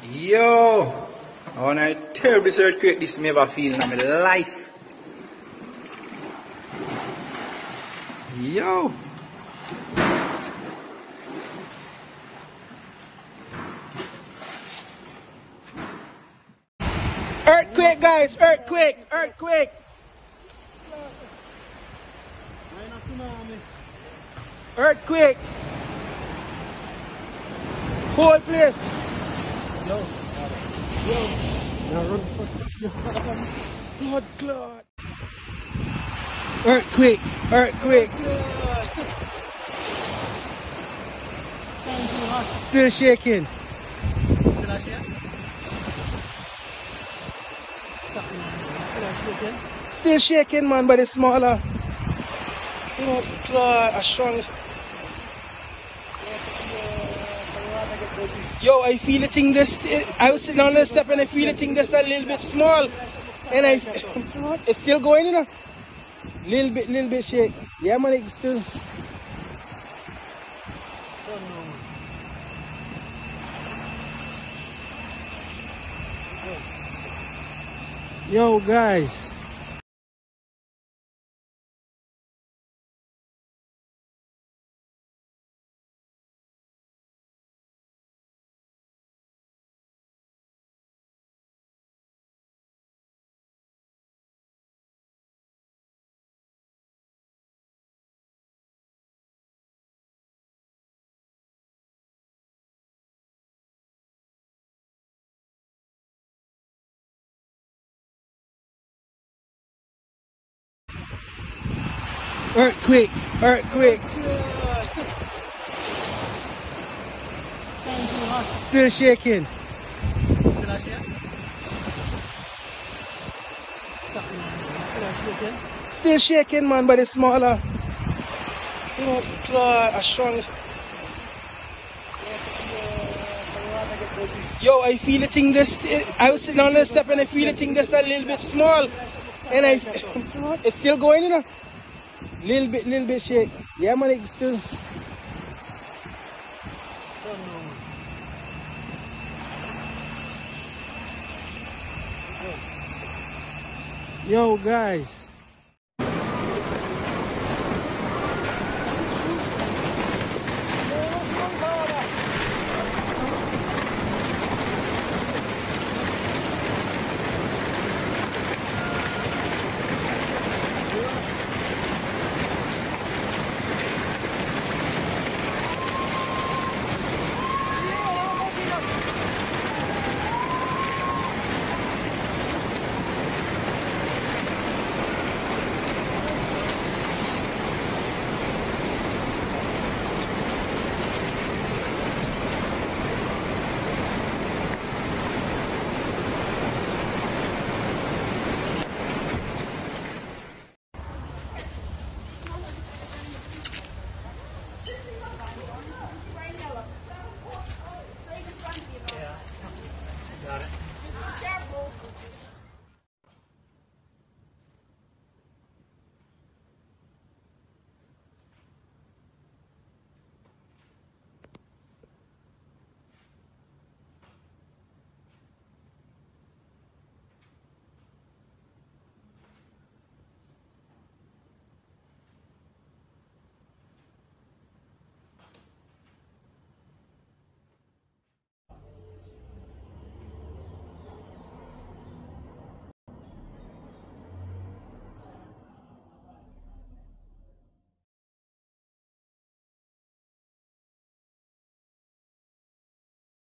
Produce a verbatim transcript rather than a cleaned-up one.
Yo, I want a terrible earthquake this me ever feel in my life. Yo. Earthquake, guys, earthquake, earthquake. Earthquake. Whole place. Yo. Yo. Now run. Blood clot. Earthquake. Earthquake. Still shaking. Still shaking, man, but it's smaller. Blood clot. I strong. Yo, I feel the thing this. I was sitting on the step and I feel the thing this a little bit small, and I it's still going, you know. Little bit, little bit shake. Yeah, man, it's still. Yo, guys. Earthquake, earthquake. Still shaking. Still shaking, man, but it's smaller. Blood clot. I strong. Yo, I feel the thing this. I was sitting on the step and I feel the thing this a little bit small, and I it's still going, you know. Little bit, little bit shake. Yeah, man, it's still. Yo, guys.